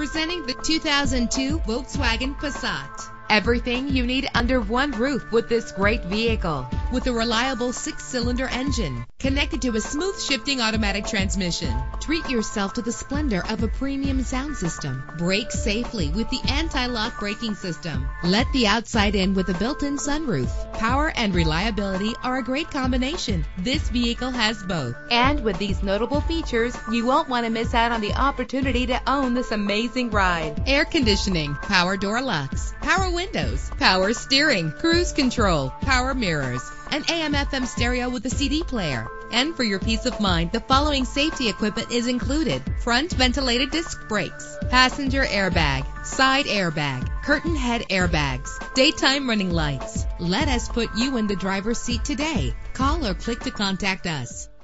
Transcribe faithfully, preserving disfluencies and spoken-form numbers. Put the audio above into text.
Presenting the two thousand two Volkswagen Passat. Everything you need under one roof with this great vehicle. With a reliable six-cylinder engine connected to a smooth shifting automatic transmission. Treat yourself to the splendor of a premium sound system. Brake safely with the anti-lock braking system. Let the outside in with a built-in sunroof. Power and reliability are a great combination. This vehicle has both. And with these notable features, you won't want to miss out on the opportunity to own this amazing ride. Air conditioning, power door locks, power windows, power steering, cruise control, power mirrors, an A M F M stereo with a C D player. And for your peace of mind, the following safety equipment is included: front ventilated disc brakes, passenger airbag, side airbag, curtain head airbags, daytime running lights. Let us put you in the driver's seat today. Call or click to contact us.